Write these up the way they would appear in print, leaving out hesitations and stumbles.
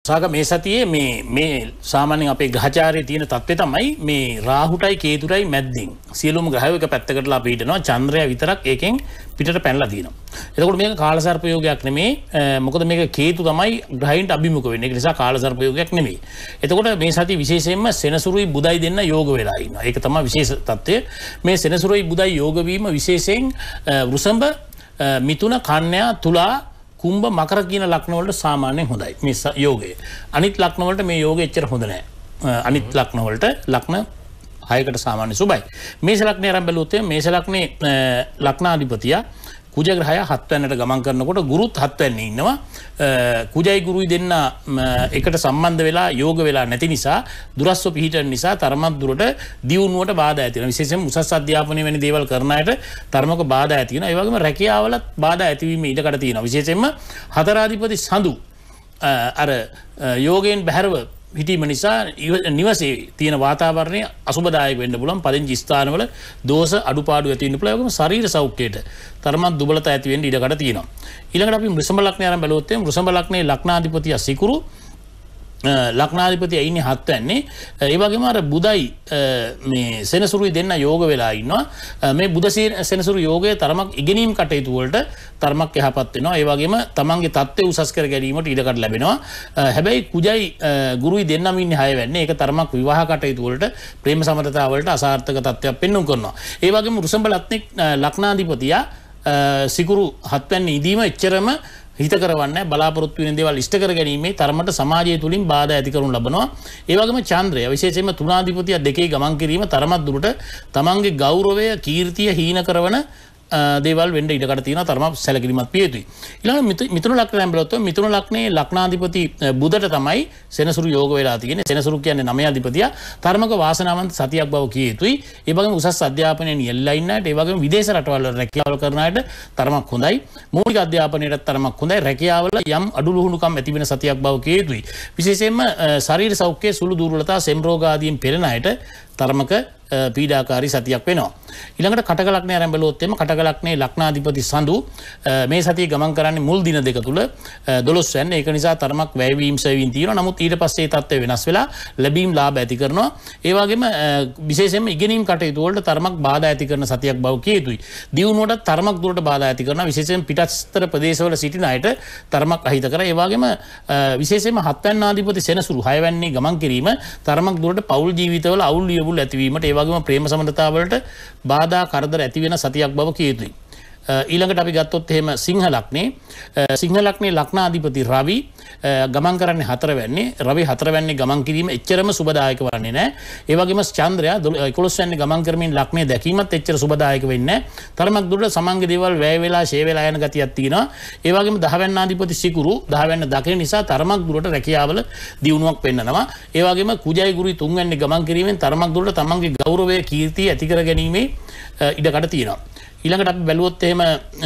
සාග මේ සතියේ මේ සාමාන්‍යයෙන් අපේ ග්‍රහචාරයේ තියෙන තත්ත්වය තමයි මේ රාහුටයි කේතුටයි මැද්දෙන් සියලුම ග්‍රහයෝ එක පැත්තකටලා අපි හිටනවා චන්ද්‍රයා විතරක් ඒකෙන් පිටට පැනලා තියෙනවා. එතකොට මේක කාලසර්ප යෝගයක් නෙමෙයි. මොකද මේක කේතු තමයි ග්‍රහයින්ට අභිමුඛ වෙන්නේ. ඒක නිසා කාලසර්ප යෝගයක් නෙමෙයි. එතකොට මේ සතිය විශේෂයෙන්ම සෙනසුරුයි බුදයි දෙන්න යෝග වෙලා ඉන්නවා. ඒක තමයි විශේෂ තත්ත්වය. මේ සෙනසුරුයි බුදයි යෝග වීම විශේෂයෙන් වෘෂභ, මිථුන, කන්‍යා, තුලා, කුම්භ, මකර කියන ලග්න වලට සාමාන්‍යයෙන් හොඳයි මේ යෝගය. අනිත් ලග්න වලට මේ යෝගය එච්චර හොඳ නැහැ. අනිත් ලග්න වලට ලග්න 6කට සාමාන්‍ය සුබයි. මේෂ ලග්නේ ආරම්භ බැලුවොත් මේෂ ලග්නේ ලග්නාධිපතියා කුජ ග්‍රහය 7 වෙනිට ගමන් කරනකොට ගුරුත් 7 වෙනින් ඉන්නවා. කුජයි ගුරුයි දෙන්න එකට සම්බන්ධ වෙලා යෝග වෙලා නැති නිසා දුරස්ව පිහිටන නිසා තරමක් දුරට දියුණුවට බාධා ඇති වෙනවා. විශේෂයෙන්ම උසස් අධ්‍යාපනය වැනි දේවල් කරන අයට තරමක බාධා ඇති වෙනවා. ඒ වගේම රැකියාවලත් බාධා ඇතිවීම ඉඩකඩ තියෙනවා. විශේෂයෙන්ම හතරාධිපති සඳු අර යෝගයෙන් බැහැරව හිටීම නිසා නිවසේ තියෙන වාතාවරණය අසුබදායක වෙන්න පුළුවන්. පදිංචි ස්ථානවල දෝෂ අඩුපාඩු ඇති වෙන්න පුළුවන්. ඒ වගේම ශරීර සෞඛ්‍යයට තරමක් දුබලතා ඇති වෙන්න ඉඩකඩ තියෙනවා. ඊළඟට අපි වෘෂභ ලග්නය ආරම්භ බැලුවොත් වෘෂභ ලග්නයේ ලග්නාධිපතිය සිකුරු ලග්නාධිපතිය ඉන්නේ 7 වෙන්නේ. ඒ වගේම අර බුදයි මේ සෙනසුරුයි දෙන්න යෝග වෙලා ඉන්නවා. මේ බුද සෙනසුරු යෝගයේ තරමක් ඉගෙනීම් කටයුතු වලට තරමක් යහපත් වෙනවා. ඒ වගේම තමන්ගේ தත්ත්වය උසස් කර ගැනීමට ඉඩකඩ ලැබෙනවා. හැබැයි කුජයි ගුරුයි දෙන්නම ඉන්නේ 6 වෙන්නේ. ඒක තරමක් විවාහ කටයුතු වලට ප්‍රේම සම්බන්ධතාව වලට අසාර්ථක තත්ත්වයක් පෙන්වුම් කරනවා. ඒ වගේම වෘෂභ ලග්නාධිපතියා සිකුරු 7 වෙනි ඉදීම එච්චරම හිත කරවන්නේ බලාපොරොත්තු වෙන දේවල් ඉෂ්ට කර ගැනීමේ තරමට සමාජය තුලින් බාධා ඇති කරනු ලබනවා. ඒ වගේම චන්ද්‍රය විශේෂයෙන්ම තුනාධිපතිය දෙකේ ගමන් කිරීම තරමක් දුරට තමන්ගේ ගෞරවය, කීර්තිය හීන කරන දේවල් වෙන්න ඉඩකඩ තියෙනවා. තරමක් සැලකිලිමත් විය යුතුයි. ඊළඟ මිථුන ලග්නයෙන් බලද්දී මිථුන ලග්නයේ ලග්නාධිපති බුදට තමයි සෙනසුරු යෝග වෙලා තියෙන්නේ. සෙනසුරු කියන්නේ 9 අධිපතියා. තරමක වාසනාවන්ත සතියක් බව කිය යුතුයි. ඒ වගේම උසස් අධ්‍යාපනයෙන් යෙල්ලා ඉන්න අයට, ඒ වගේම විදේශ රටවල් වල රැකියාවල් කරන අයට තරමක් හොඳයි. මූලික අධ්‍යාපනයටත් තරමක් හොඳයි. රැකියාවල යම් අඩුලුහුණුකම් ඇති වෙන සතියක් බව කිය යුතුයි. විශේෂයෙන්ම ශරීර සෞඛ්‍යයේ සුළු දුර්වලතා, සෙම් රෝග ආදීන් පෙළෙන අයට තරමක පීඩාකාරී සතියක් වෙනවා. ඊළඟට කටක ලග්නය ආරම්භ බලුවොත් එම කටක ලග්නයේ ලග්නාධිපති සඳු මේ සතියේ ගමන් කරන්නේ මුල් දින දෙක තුල 12 වෙනි. ඒක නිසා තරමක් වැයවීම් සෙවීම් තියෙනවා. නමුත් ඊට පස්සේ ඒ තත්ත්වය වෙනස් වෙලා ලැබීම් ලාභ ඇති කරනවා. ඒ වගේම විශේෂයෙන්ම ඉගෙනීම් කටයුතු වලට තරමක් බාධා ඇති කරන සතියක් බව කිය යුතුයි. දියුණුවට තරමක් දුරට බාධා ඇති කරනවා. විශේෂයෙන් පිටස්තර ප්‍රදේශවල සිටින අයට තරමක් අහිත කරයි. ඒ වගේම විශේෂයෙන්ම 7 වෙනි ආධිපති සෙනසුරු 6 වෙනි ගමන් කිරීම තරමක් දුරට පෞල් ජීවිතවල අවුල් වියවුල් ඇතිවීමට වගේම ප්‍රේම සම්බන්ධතාවලට බාධා කරදර ඇති වෙන සතියක් බව කිය යුතුයි. ඊළඟට අපි ගත්තොත් එහෙම සිංහ ලග්නේ ලග්නාධිපති රවි ගමන් කරන්නේ 4 වෙන්නේ. රවි 4 වෙන්නේ ගමන් කිරීම එච්චරම සුබදායක වන්නේ නැහැ. ඒ වගේම චන්ද්‍රයා 11 වෙන්නේ ගමන් කරමින් ලග්නේ දැකීමත් එච්චර සුබදායක වෙන්නේ නැහැ. තරමක් දුරට සමංග දේවල් වැය වෙලා ෂේ වෙලා යන ගතියක් තියෙනවා. ඒ වගේම 10 වෙන්නාධිපති සිකුරු 10 වෙන්න දකින නිසා තරමක් දුරට රැකියාවල දියුණුවක් පෙන්නනවා. ඒ වගේම කුජයි ගුරුයි 3 වෙන්නේ ගමන් කිරීමෙන් තරමක් දුරට තමන්ගේ ගෞරවය, කීර්තිය ඇති කර ගැනීමේ ඉඩකඩ තියෙනවා. ඊළඟට අපි බැලුවොත් එහෙම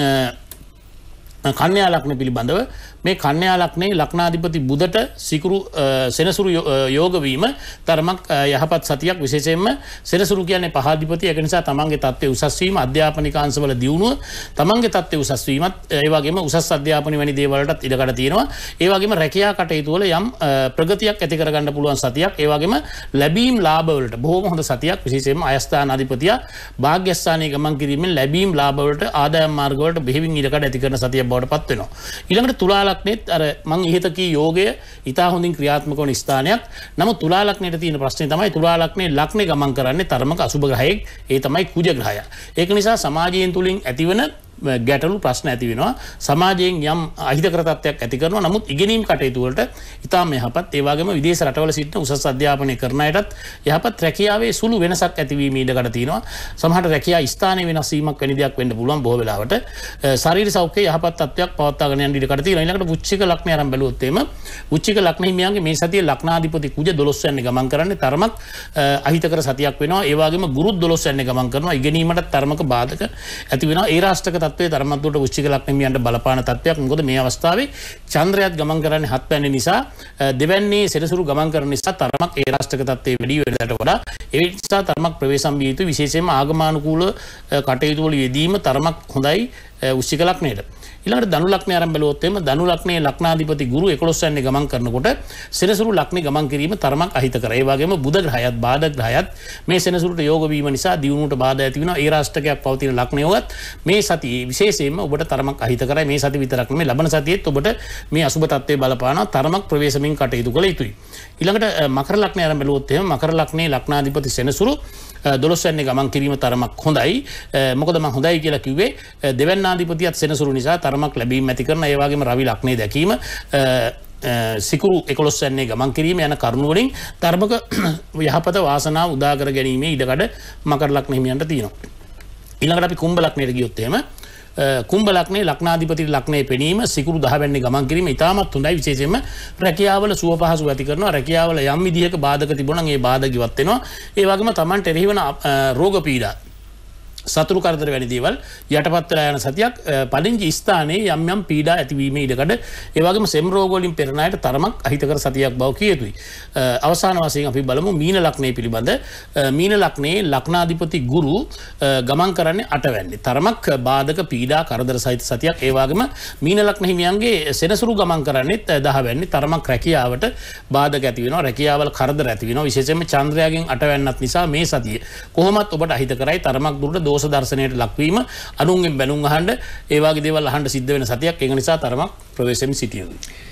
කන්‍යා ලග්න පිළිබඳව මේ කන්‍යා ලග්නයේ ලග්නාධිපති බුදට සිකුරු සෙනසුරු යෝග වීම තරමක් යහපත් සතියක්. විශේෂයෙන්ම සෙනසුරු කියන්නේ පහාධිපති. ඒක නිසා තමන්ගේ තත්ත්වය උසස් වීම, අධ්‍යාපනික අංශවල දියුණුව, තමන්ගේ තත්ත්වය උසස් වීමත්, ඒ වගේම උසස් අධ්‍යාපන වැනි දේවල් වලටත් ඉඩකඩ තියෙනවා. ඒ වගේම රැකියා කටයුතු වල යම් ප්‍රගතියක් ඇති කර ගන්න පුළුවන් සතියක්. ඒ වගේම ලැබීම් ලාභ වලට බොහොම හොඳ සතියක්. විශේෂයෙන්ම අයස්ථානාධිපතියා භාග්‍යස්ථානයේ ගමන් කිරීමෙන් ලැබීම් ලාභ වලට, ආදායම් මාර්ග වලට බෙහෙවින් ඉඩකඩ ඇති කරන සතියක් බවට පත් වෙනවා. ඊළඟට තුලා ලග්නෙත් අර මං ඉහත කී යෝගය ඉතා හොඳින් ක්‍රියාත්මක වන ස්ථානයක්. නමුත් තුලා ලග්නෙට තියෙන ප්‍රශ්නේ තමයි තුලා ලග්නේ ලග්නේ ගමන් කරන්නේ තරමක අසුබ ග්‍රහයෙක්. ඒ තමයි කුජ ග්‍රහය. ඒක නිසා සමාජයෙන් තුලින් ඇතිවන ගැටලු ප්‍රශ්න ඇති වෙනවා. සමාජයෙන් යම් අහිතකර තත්ත්වයක් ඇති කරනවා. නමුත් ඉගෙනීම් කටයුතු වලට ඉතාම යහපත්. ඒ වගේම විදේශ රටවල සිටින උසස් අධ්‍යාපනය කරන අයටත් යහපත් රැකියාවේ සුළු වෙනසක් ඇතිවීම ඉඩකඩ තියෙනවා. සමහරට රැකියා ස්ථානයේ වෙනස් වීමක් වැනි දෙයක් වෙන්න පුළුවන් බොහෝ වෙලාවට. ශරීර සෞඛ්‍යය යහපත් තත්ත්වයක් පවත්වාගෙන යන්න ඉඩකඩ තියෙනවා. ඊළඟට වෘශ්චික ලග්නය ආරම්භ බැලුවොත් එම වෘශ්චික ලග්න හිමියන්ගේ මේ සතියේ ලග්නාධිපති කුජ 12 වෙනි ගමන් කරන්නේ තරමක් අහිතකර සතියක් වෙනවා. ඒ වගේම ගුරුත් 12 වෙනි ගමන් කරනවා. ඉගෙනීමට තරමක බාධක ඇති වෙනවා. ඒ රාෂ්ටක තත්ත්වයේ තරමක් දුරට වෘශ්චික ලග්න හිමියන්ට බලපාන තත්ත්වයක්. මොකද මේ අවස්ථාවේ චන්ද්‍රයාත් ගමන් කරන්නේ 7 වෙනි නිසා, දෙවැන්නේ සෙනසුරු ගමන් කරන නිසා තරමක් ඒ රාෂ්ටක තත්ත්වයේ වැඩි වෙනකට වඩා ඒ නිසා තරමක් ප්‍රවේශම් විය යුතු. විශේෂයෙන්ම ආගමානුකූල කටයුතු වල යෙදීම තරමක් හොඳයි වෘශ්චික ලග්නයට. ඊළඟට ධනු ලග්නය ආරම්භ බලුවොත් එimhe ධනු ලග්නයේ ලග්නාධිපති ගුරු 11 වෙනි ගමන් කරනකොට සෙනසුරු ලග්නේ ගමන් කිරීම තරමක් අහිතකරයි. ඒ වගේම බුධ ග්‍රහයත් බාධක ග්‍රහයත් මේ සෙනසුරුට යෝග වීම නිසා දියුණුවට බාධා ඇති වෙනවා. ඒ රාෂ්ටකයක් පවතින ලග්නයවත් මේ සතියේ විශේෂයෙන්ම ඔබට තරමක් අහිතකරයි. මේ සති විතරක් නෙමෙයි ලබන සතියේත් ඔබට මේ අසුබ තත්ත්වයේ බලපානවා. තරමක් ප්‍රවේශමින් කටයුතු කළ යුතුයි. ඊළඟට මකර ලග්නය ආරම්භ බලුවොත් එimhe මකර ලග්නයේ ලග්නාධිපති සෙනසුරු 12 වෙනි ගමන් කිරීම තරමක් හොඳයි. මොකද මම හොඳයි කියලා කිව්වේ දෙවැන්නාධිපතියත් සෙනසුරු නිසා තරමක් ලැබීම් ඇති කරන ඒ වගේම රවි ලග්නේ දැකීම සිකුරු 11 වෙනි ගමන් කිරීම යන කරුණු වලින් තරමක යහපත වාසනාව උදා කර ගැනීම ඉඩකඩ මකර ලග්න හිමියන්ට තියෙනවා. ඊළඟට අපි කුම්භ ලග්නයට ගියොත් එහෙම කුම්භ ලග්නේ ලග්නාධිපති ලග්නේ පෙනීම සිකුරු 10 වෙනි ගමන් කිරීම ඉතාමත් හොඳයි. විශේෂයෙන්ම රැකියාවල සුව පහසු ඇති කරනවා. රැකියාවල යම් විදිහක බාධක තිබුණා නම් ඒ බාධක ඉවත් වෙනවා. ඒ වගේම Tamanට එරෙහිවන රෝග පීඩා සතුරු කරදර වැනි දේවල් යටපත් වෙලා යන සතියක් පදිංචි ස්ථානයේ යම් යම් පීඩා ඇතිවීමේ ඉඩකඩ ඒ වගේම සෙම් රෝග වලින් පෙරණ අයට තරමක් අහිතකර සතියක් බව කිය යුතුයි. අවසාන වශයෙන් අපි බලමු මීන ලග්නයේ පිළිබඳ. මීන ලග්නයේ ලග්නාධිපති ගුරු ගමන් කරන්නේ 8 වෙනි. තරමක් බාධක පීඩා කරදර සහිත සතියක්. ඒ වගේම මීන ලග්න හිමියන්ගේ සෙනසුරු ගමන් කරන්නේ 10 වෙනි. තරමක් රැකියාවට බාධක ඇති වෙනවා. රැකියාවල කරදර ඇති වෙනවා. විශේෂයෙන්ම චන්ද්‍රයාගෙන් 8 වෙනිත් නිසා මේ සතිය කොහොමත් ඔබට අහිතකරයි. තරමක් දුරට දෝෂ දර්ශනයට ලක්වීම අනුන්ගෙන් බැනුම් අහන්න ඒ වගේ දේවල් අහන්න සිද්ධ වෙන සතියක්. ඒක නිසා තරමක් ප්‍රවේශයෙන් සිටිය යුතුයි.